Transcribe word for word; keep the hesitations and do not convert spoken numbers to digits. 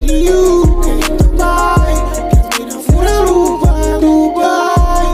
You quem Dubai, que mina fura luva Dubai.